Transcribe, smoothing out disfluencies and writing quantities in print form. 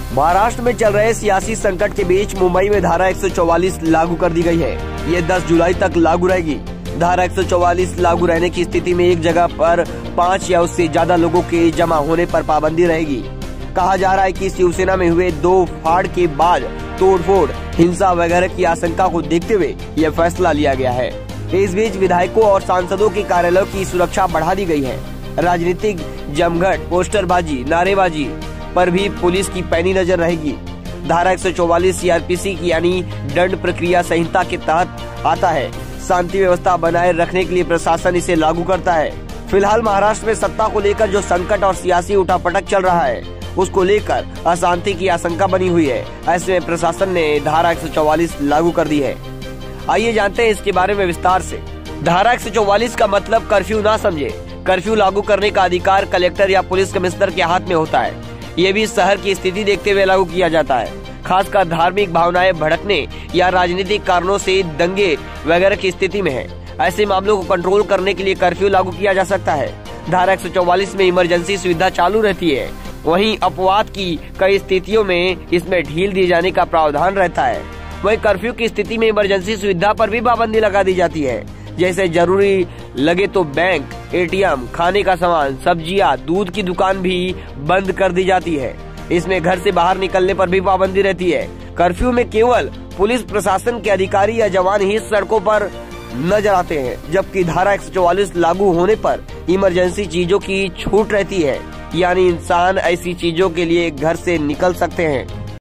महाराष्ट्र में चल रहे सियासी संकट के बीच मुंबई में धारा 144 लागू कर दी गई है। ये 10 जुलाई तक लागू रहेगी। धारा 144 लागू रहने की स्थिति में एक जगह पर 5 या उससे ज्यादा लोगों के जमा होने पर पाबंदी रहेगी। कहा जा रहा है कि शिवसेना में हुए 2 फाड़ के बाद तोड़फोड़, हिंसा वगैरह की आशंका को देखते हुए यह फैसला लिया गया है। इस बीच विधायकों और सांसदों के कार्यालयों की सुरक्षा बढ़ा दी गई है। राजनीतिक जमघट, पोस्टरबाजी, नारेबाजी पर भी पुलिस की पैनी नजर रहेगी। धारा 144 सीआरपीसी की यानी दंड प्रक्रिया संहिता के तहत आता है। शांति व्यवस्था बनाए रखने के लिए प्रशासन इसे लागू करता है। फिलहाल महाराष्ट्र में सत्ता को लेकर जो संकट और सियासी उठापटक चल रहा है, उसको लेकर अशांति की आशंका बनी हुई है। ऐसे में प्रशासन ने धारा 144 लागू कर दी है। आइए जानते हैं इसके बारे में विस्तार से। धारा 144 का मतलब कर्फ्यू ना समझे। कर्फ्यू लागू करने का अधिकार कलेक्टर या पुलिस कमिश्नर के हाथ में होता है। ये भी शहर की स्थिति देखते हुए लागू किया जाता है। खासकर धार्मिक भावनाएं भड़कने या राजनीतिक कारणों से दंगे वगैरह की स्थिति में है। ऐसे मामलों को कंट्रोल करने के लिए कर्फ्यू लागू किया जा सकता है। धारा 144 में इमरजेंसी सुविधा चालू रहती है। वहीं अपवाद की कई स्थितियों में इसमें ढील दिए जाने का प्रावधान रहता है। वहीं कर्फ्यू की स्थिति में इमरजेंसी सुविधा पर भी पाबंदी लगा दी जाती है। जैसे जरूरी लगे तो बैंक, एटीएम, खाने का सामान, सब्जियां, दूध की दुकान भी बंद कर दी जाती है। इसमें घर से बाहर निकलने पर भी पाबंदी रहती है। कर्फ्यू में केवल पुलिस प्रशासन के अधिकारी या जवान ही सड़कों पर नजर आते हैं, जबकि धारा 144 लागू होने पर इमरजेंसी चीजों की छूट रहती है, यानी इंसान ऐसी चीजों के लिए घर से निकल सकते हैं।